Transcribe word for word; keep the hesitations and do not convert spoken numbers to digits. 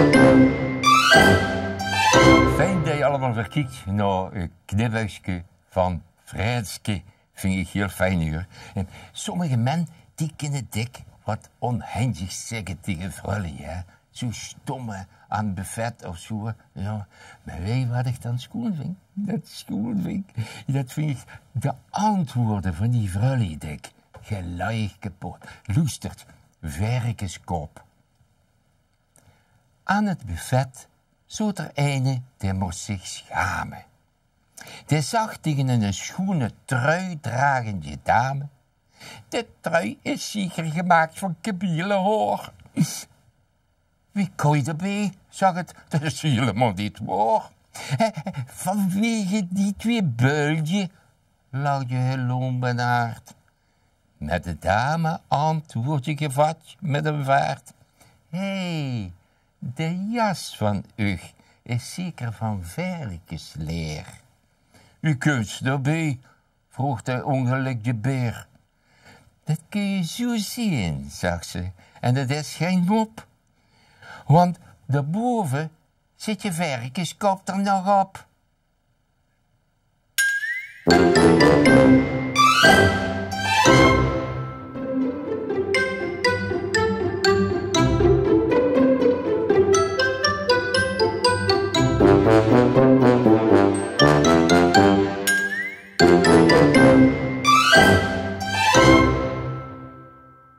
Fijn dat je allemaal verkijkt naar een knippeltje van Vrijtske. Vind ik heel fijn hier. En sommige mensen die kunnen dik wat onhandig zeggen tegen vrouwen, ja. Zo stomme aan het buffet of zo. Ja. Maar weet je wat ik dan schoon vind? Dat schoon vind ik. Dat vind ik de antwoorden van die vrouwen dik. Gelijk kapot. Loestert, werkenskop. Aan het buffet zat er eine, die moest zich schamen. Die zag tegen een schoene trui dragende dame. De trui is zeker gemaakt van kabielenhoor. Wie kon je erbij? Zag het, dat is helemaal niet waar. Vanwege die twee beultjes lag je heel benaard. Met de dame antwoord je gevat met een vaart. Hé, hey, de jas van u is zeker van varkensleer. U kunt erbij, vroeg de ongelukkige beer. Dat kun je zo zien, zag ze, en dat is geen mop. Want daarboven zit je varkenskop er nog op. Thank you.